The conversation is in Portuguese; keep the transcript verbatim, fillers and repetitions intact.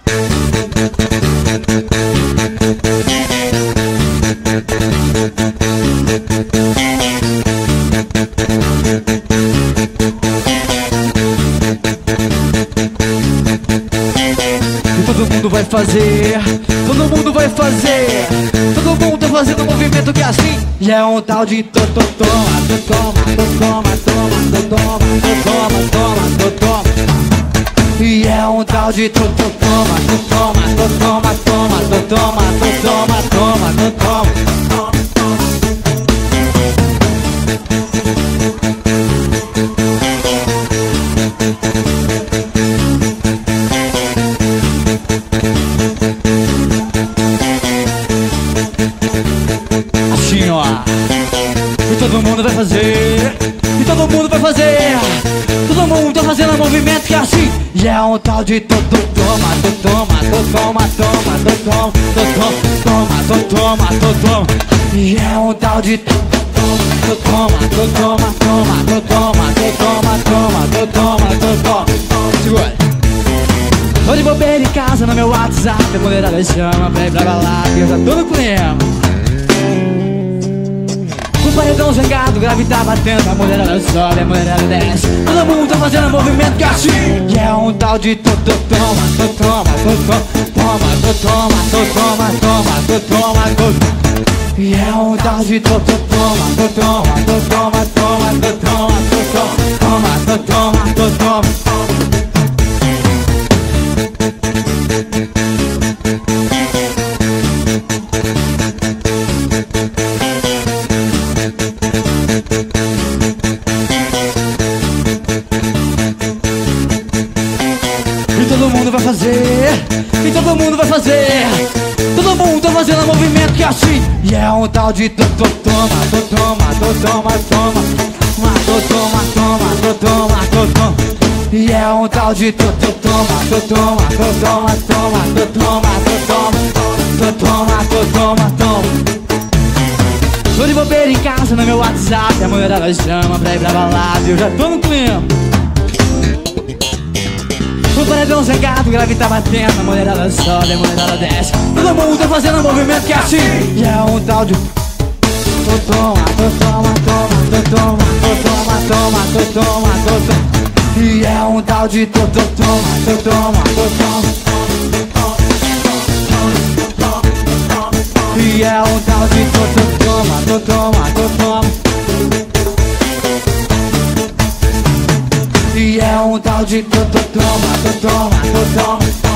Todo mundo vai fazer, todo mundo vai fazer, todo mundo tá fazendo um movimento que é assim. E é um tal de to to toma, to toma, to toma, toma, to toma, to toma, toma, to toma. E é um tal de to to toma, to toma, to toma, toma, to toma, to toma, toma, to toma. Assim, ó. E todo mundo vai fazer, e todo mundo vai fazer, todo mundo tá fazendo um movimento que é assim. E é um tal de to to toma, to toma, to toma, toma, to toma, to toma, to toma, to toma. E é um tal de to to toma, to toma, toma, to toma, to toma, toma, to toma, to toma. Segura. Tô de bobeira em casa no meu WhatsApp, a mulherada chama pra ir pra balada e eu já tô no clima. O paredão zangado, o grave tá batendo, a mulherada sobe, a mulherada desce. Todo mundo tá fazendo um movimento que é assim. E é um tal de to to toma, to toma, to toma, to toma, to toma, toma, to toma, to. E é um tal de to to toma, to toma, to toma, toma, to toma, to toma, to toma, to toma. E todo mundo vai fazer, e todo mundo vai fazer, todo mundo tá fazendo um movimento que é assim. E é um tal de to to toma, to toma, to toma, toma, to toma, toma, to toma, to toma. E é um tal de to to toma, to toma, to toma, toma, to toma, to toma, to toma, to toma, toma. Tô de bobeira em casa no meu WhatsApp, a mulherada chama pra ir pra balada e eu já tô no clima. O paredão zangado, o grave tá batendo, a mulherada sobe, a mulherada desce. Todo mundo tá fazendo um movimento que é assim. E é um tal de to toma, to toma, toma, to toma, to toma, toma, to toma, to toma. E é um tal de to to toma, to toma, to toma. E é um tal de to to toma, to toma, to toma. E é um tal de to to toma, to toma, to toma.